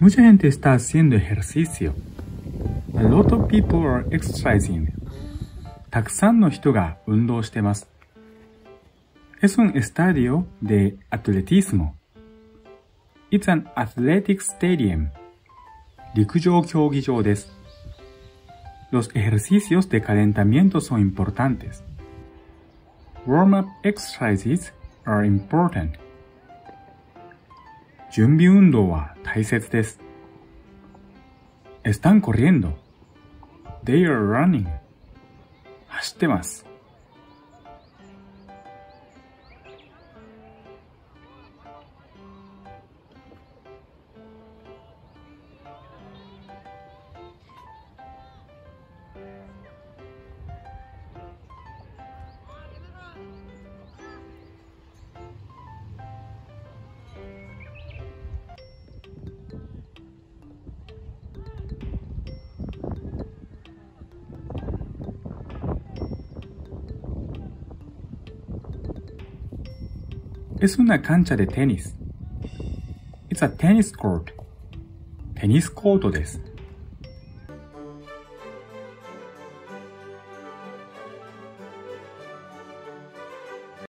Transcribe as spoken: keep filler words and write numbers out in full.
Mucha gente está haciendo ejercicio. A lot of people are exercising. たくさんの人が運動してます。Es un estadio de atletismo. It's an athletic stadium. 陸上競技場です。Los ejercicios de calentamiento son importantes. Warm-up exercises are important. 準備運動は大切です。Están corriendo. They are running. 走ってます。Es una cancha de tenis. It's a tennis court. テニスコートです。